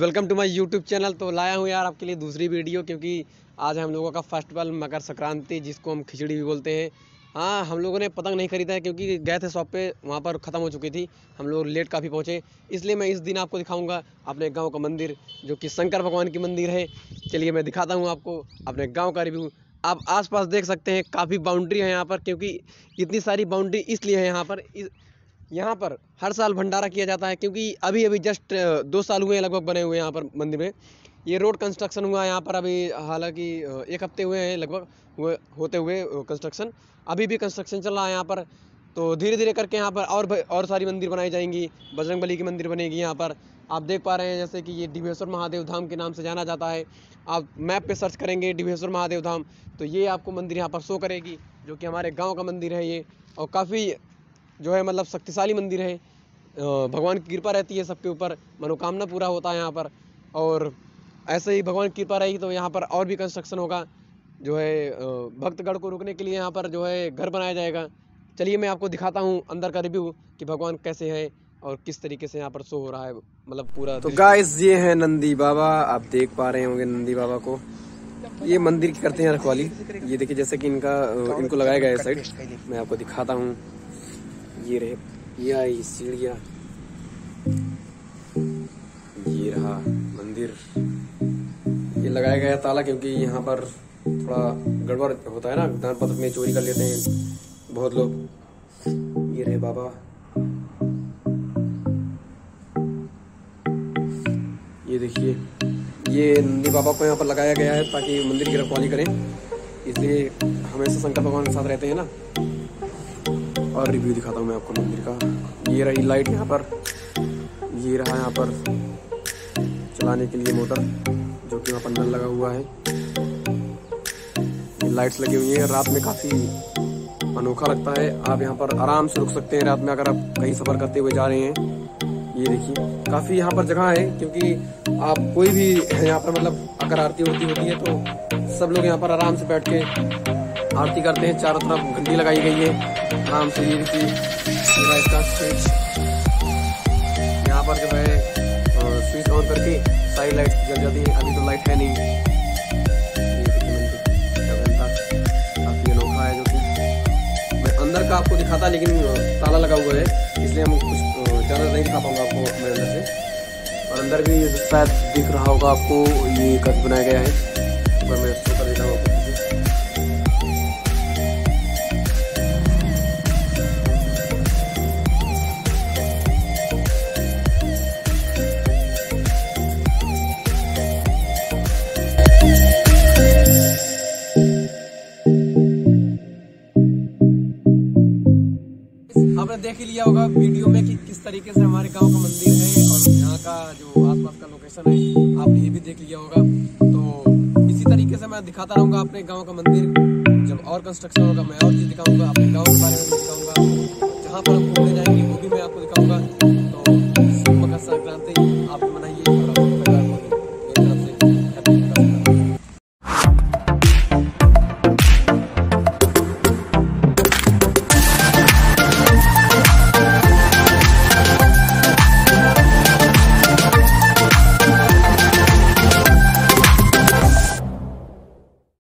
Welcome to my YouTube channel. तो लाया हूँ यार आपके लिए दूसरी वीडियो, क्योंकि आज हम लोगों का फेस्टिवल मकर संक्रांति, जिसको हम खिचड़ी भी बोलते हैं। हाँ, हम लोगों ने पतंग नहीं खरीदा है क्योंकि गए थे शॉप पे, वहाँ पर ख़त्म हो चुकी थी। हम लोग लेट काफ़ी पहुँचे, इसलिए मैं इस दिन आपको दिखाऊंगा अपने गांव का मंदिर, जो कि शंकर भगवान की मंदिर है। चलिए मैं दिखाता हूँ आपको अपने गाँव का रिव्यू। आप आसपास देख सकते हैं, काफ़ी बाउंड्री है यहाँ पर, क्योंकि इतनी सारी बाउंड्री इसलिए है यहाँ पर हर साल भंडारा किया जाता है, क्योंकि अभी अभी जस्ट 2 साल हुए हैं लगभग बने हुए यहाँ पर मंदिर में। ये रोड कंस्ट्रक्शन हुआ है यहाँ पर अभी, हालांकि 1 हफ्ते हुए हैं लगभग होते हुए कंस्ट्रक्शन। अभी भी कंस्ट्रक्शन चल रहा है यहाँ पर। तो धीरे धीरे करके यहाँ पर और सारी मंदिर बनाई जाएंगी। बजरंगबली की मंदिर बनेगी यहाँ पर। आप देख पा रहे हैं जैसे कि ये डिभेश्वर महादेव धाम के नाम से जाना जाता है। आप मैप पे सर्च करेंगे डिभेश्वर महादेव धाम, तो ये आपको मंदिर यहाँ पर शो करेगी, जो कि हमारे गाँव का मंदिर है ये। और काफ़ी जो है मतलब शक्तिशाली मंदिर है। भगवान की कृपा रहती है सबके ऊपर, मनोकामना पूरा होता है यहाँ पर। और ऐसे ही भगवान की कृपा रहेगी तो यहाँ पर और भी कंस्ट्रक्शन होगा, जो है भक्तगण को रुकने के लिए यहाँ पर जो है घर बनाया जाएगा। चलिए मैं आपको दिखाता हूँ अंदर का रिव्यू कि भगवान कैसे है और किस तरीके से यहाँ पर शो हो रहा है, मतलब पूरा। तो गाइस, ये है नंदी बाबा, आप देख पा रहे होंगे नंदी बाबा को। ये मंदिर की करते हैं रखवाली। ये देखिए जैसे कि इनको लगाया गया है साइड। मैं आपको दिखाता हूँ, ये रहे, ये आई सीढ़ियाँ, ये रहा मंदिर। ये लगाया गया ताला, क्योंकि यहाँ पर थोड़ा गड़बड़ होता है ना, दान पत्र में चोरी कर लेते हैं बहुत लोग। ये रहे बाबा, ये देखिए, ये नंदी बाबा को यहाँ पर लगाया गया है ताकि मंदिर की रखवाली करें, इसलिए हमेशा शंकर भगवान के साथ रहते हैं ना। और रिव्यू दिखाता हूँ मैं आपको मंदिर का। ये रही लाइट यहाँ पर, ये रहा यहाँ पर चलाने के लिए मोटर, जो कि वहाँ पर नल लगा हुआ है। ये लाइट्स लगी हुई है, रात में काफ़ी अनोखा लगता है। आप यहाँ पर आराम से रुक सकते हैं रात में, अगर आप कहीं सफ़र करते हुए जा रहे हैं। ये देखिए काफ़ी यहाँ पर जगह है, क्योंकि आप कोई भी यहाँ पर मतलब अगर आरती होती है तो सब लोग यहाँ पर आराम से बैठ के आरती करते हैं। चारों तरफ घंटी लगाई गई है आराम से। ये देखिए इसका स्विच यहाँ पर जो है, स्विच ऑन करके सारी लाइट जल जाती है। अभी तो लाइट है नहीं। ये देखिए मंदिर का काफी अनोखा है, जो कि मैं अंदर का आपको दिखाता, लेकिन ताला लगा हुआ है, इसलिए हम कुछ ज़्यादा नहीं दिखा पाऊंगा आपको अपने अंदर से। और अंदर भी शायद दिख रहा होगा आपको, ये कट बनाया गया है। मैं शो कर देता हूँ आपको। आपने देख ही लिया होगा वीडियो में कि किस तरीके से हमारे गांव का मंदिर है, और यहाँ का जो आसपास का लोकेशन है आपने ये भी देख लिया होगा। तो इसी तरीके से मैं दिखाता रहूँगा अपने गांव का मंदिर। जब और कंस्ट्रक्शन होगा मैं और चीज़ दिखाऊंगा, अपने गांव के बारे में भी दिखाऊंगा। जहाँ पर हम घूमने जाएंगे वो भी मैं आपको दिखाऊंगा।